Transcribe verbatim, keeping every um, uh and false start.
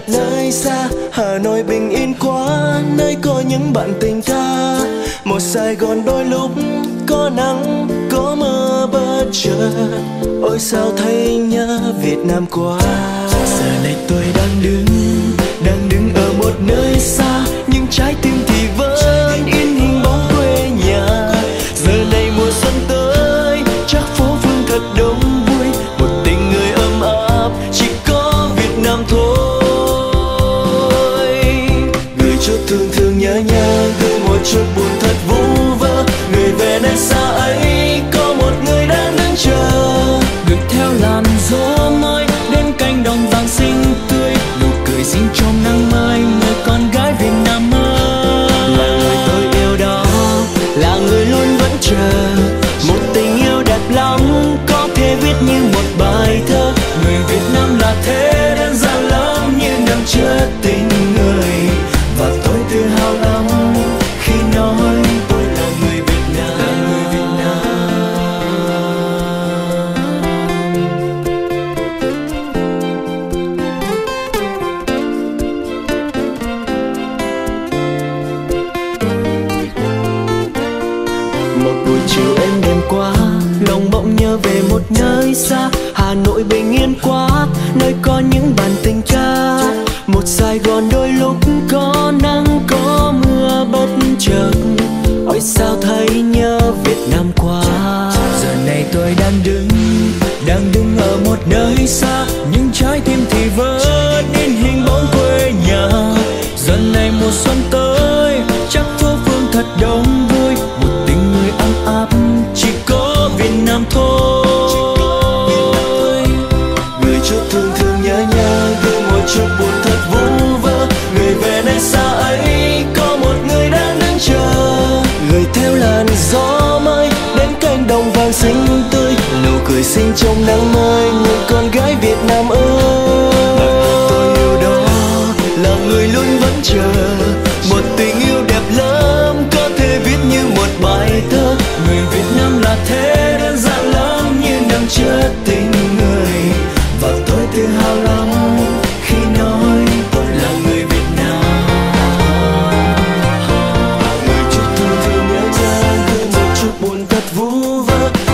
nơi xa. Hà Nội bình yên quá, nơi có những bạn tình ca. Một Sài Gòn đôi lúc có nắng có mưa bất chợt. Ôi sao thấy nhớ Việt Nam quá. Giờ này tôi đang đứng, đang đứng ở một nơi xa, nhưng trái tim thì vẫn in hình bóng quê nhà. Giờ này mùa xuân tới, chắc phố phường thật đông vui. Một tình người ấm áp, chỉ có Việt Nam thôi. Người chút thương thương nhớ nhớ, gửi một chút buồn thật vu vơ. Người về nơi xa ấy, có một người đang đứng chờ. Ngược theo làn gió mới đến cánh đồng vàng xinh tươi, nụ cười xinh trong nắng mai, người con gái Việt Nam ơi. Là người tôi yêu đó, là người luôn vẫn chờ. Một tình yêu đẹp lắm, có thể viết như một bài thơ. Người Việt Nam là thế đơn giản lắm, như nằm chất tình người. Và tôi tự hào lắm khi nói tôi là người Việt Nam. là người Việt Nam. Một buổi chiều êm đềm quá, lòng bỗng nhớ về một nơi xa. Hà Nội bình yên quá, nơi có những bản tình ca. Một Sài Gòn đôi lúc có nắng có mưa bất chợt. Ôi sao thấy nhớ Việt Nam quá. Giờ này tôi đang đứng, đang đứng ở một nơi xa, nhưng trái tim thì vẫn in hình bóng quê nhà. Giờ này mùa xuân tới, chắc phố phường thật đông vui. Một tình người ấm áp, chỉ có Việt Nam thôi. Người chút thương thương nhớ nhớ, gửi một chút buồn thật vu vơ. Người về nơi xa ấy, có một người đang đứng chờ. Người theo làn gió mới đến cánh đồng vàng xinh tươi, nụ cười xinh trong nắng mới, người con gái Việt Nam ơi. Tôi yêu đó, là người luôn vẫn chờ. Một tình yêu đẹp lắm, có thể viết như một bài thơ. Người Việt Nam là thế đơn giản lắm, như nằm Chất tình người. Và tôi tự hào lắm khi nói tôi là người Việt Nam. Người chút thương thương nhớ nhớ, gửi một chút buồn thật vu vơ.